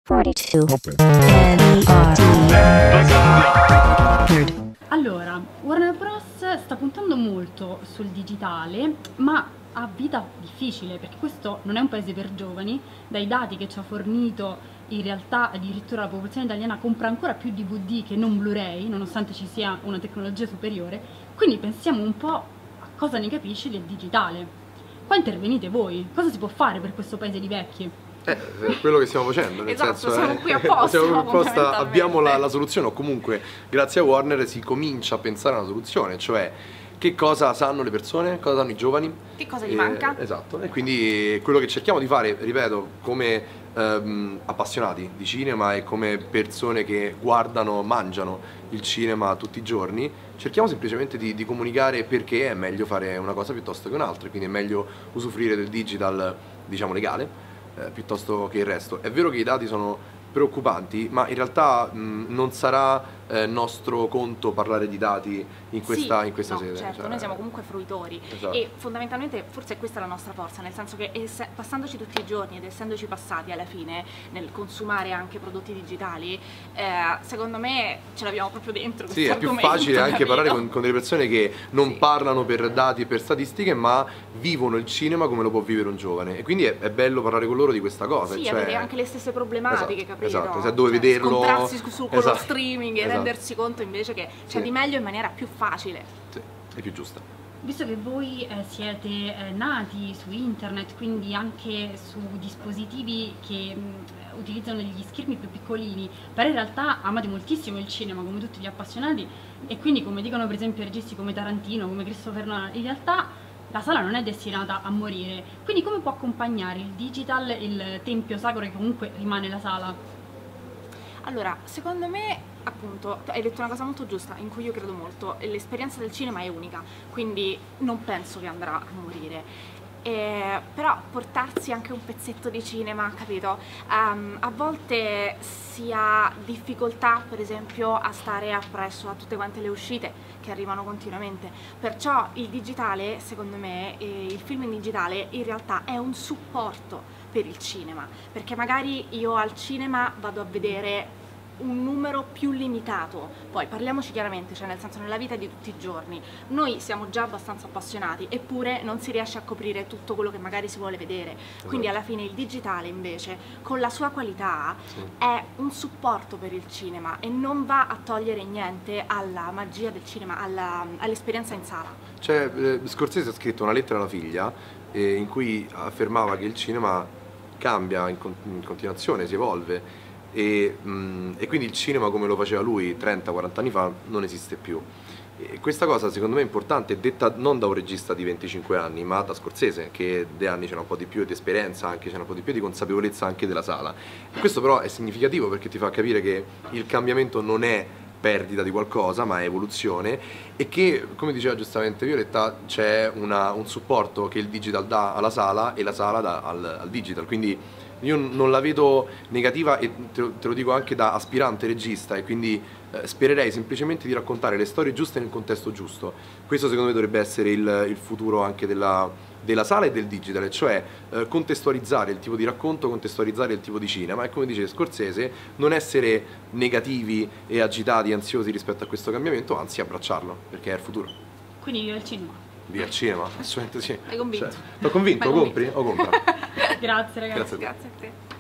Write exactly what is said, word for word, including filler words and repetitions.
quarantadue. Allora, Warner Bros. Sta puntando molto sul digitale, ma ha vita difficile, perché questo non è un paese per giovani. Dai dati che ci ha fornito, in realtà addirittura la popolazione italiana compra ancora più D V D che non Blu-ray, nonostante ci sia una tecnologia superiore. Quindi pensiamo un po' a cosa ne capisci del digitale. Qua intervenite voi, cosa si può fare per questo paese di vecchi? Eh, quello che stiamo facendo, nel esatto, senso siamo è, qui apposta, siamo qui apposta, abbiamo la, fondamentalmente. la soluzione, o comunque grazie a Warner si comincia a pensare a una soluzione, cioè che cosa sanno le persone, cosa sanno i giovani, Che cosa gli e, manca? esatto, e quindi quello che cerchiamo di fare, ripeto, come ehm, appassionati di cinema e come persone che guardano, mangiano il cinema tutti i giorni, cerchiamo semplicemente di, di comunicare perché è meglio fare una cosa piuttosto che un'altra, quindi è meglio usufruire del digital, diciamo, legale, Eh, piuttosto che il resto. È vero che i dati sono preoccupanti, ma in realtà mh, non sarà eh, nostro conto parlare di dati in questa, sì, in questa no, sede. certo, cioè... noi siamo comunque fruitori, Esatto. e fondamentalmente forse questa è la nostra forza, nel senso che ess- passandoci tutti i giorni ed essendoci passati alla fine nel consumare anche prodotti digitali, eh, secondo me ce l'abbiamo proprio dentro. Sì, è più argomento, facile anche capito? parlare con, con delle persone che non Sì. parlano per dati e per statistiche, ma vivono il cinema come lo può vivere un giovane, e quindi è, è bello parlare con loro di questa cosa. Sì, cioè... avere anche le stesse problematiche, Esatto, capito? esatto, se dove Cioè, vederlo... scontrarsi su, su con Esatto, lo streaming e esatto. rendersi conto invece che c'è Sì. di meglio in maniera più facile. Sì, è più giusta. Visto che voi eh, siete eh, nati su internet, quindi anche su dispositivi che mh, utilizzano degli schermi più piccolini, però in realtà amate moltissimo il cinema come tutti gli appassionati, e quindi, come dicono per esempio registi come Tarantino, come Christopher Nolan, in realtà la sala non è destinata a morire. Quindi come può accompagnare il digital il tempio sacro che comunque rimane la sala? Allora, secondo me, appunto, hai detto una cosa molto giusta, in cui io credo molto: l'esperienza del cinema è unica, quindi non penso che andrà a morire. Eh, però portarsi anche un pezzetto di cinema, capito? Um, a volte si ha difficoltà, per esempio, a stare appresso a tutte quante le uscite che arrivano continuamente. Perciò il digitale, secondo me, eh, il film in digitale in realtà è un supporto per il cinema, perché magari io al cinema vado a vedere un numero più limitato. Poi parliamoci chiaramente, cioè nel senso, nella vita di tutti i giorni noi siamo già abbastanza appassionati, eppure non si riesce a coprire tutto quello che magari si vuole vedere. Quindi alla fine il digitale invece, con la sua qualità, Sì. è un supporto per il cinema e non va a togliere niente alla magia del cinema, alla- all'esperienza in sala. Cioè, eh, Scorsese ha scritto una lettera alla figlia eh, in cui affermava che il cinema cambia in, con- in continuazione, si evolve, e, mh, e quindi il cinema come lo faceva lui trenta quaranta anni fa non esiste più. E questa cosa secondo me è importante, detta non da un regista di venticinque anni, ma da Scorsese, che di anni c'è un po' di più di esperienza, anche c'è un po' di più di consapevolezza anche della sala. E questo però è significativo, perché ti fa capire che il cambiamento non è perdita di qualcosa, ma è evoluzione, e che, come diceva giustamente Violetta, c'è una- un supporto che il digital dà alla sala e la sala dà al, al digital. Quindi io non la vedo negativa, e te lo, te lo dico anche da aspirante regista, e quindi eh, spererei semplicemente di raccontare le storie giuste nel contesto giusto. Questo secondo me dovrebbe essere il, il futuro anche della, della sala e del digital, cioè eh, contestualizzare il tipo di racconto, contestualizzare il tipo di cinema, e come dice Scorsese, non essere negativi e agitati, ansiosi rispetto a questo cambiamento, anzi abbracciarlo, perché è il futuro. Quindi viva il cinema. Via al cinema, assolutamente sì. Hai convinto? Cioè, t'ho convinto, M'hai o compri convinto. o compra? Grazie ragazzi. Grazie a te. Grazie a te.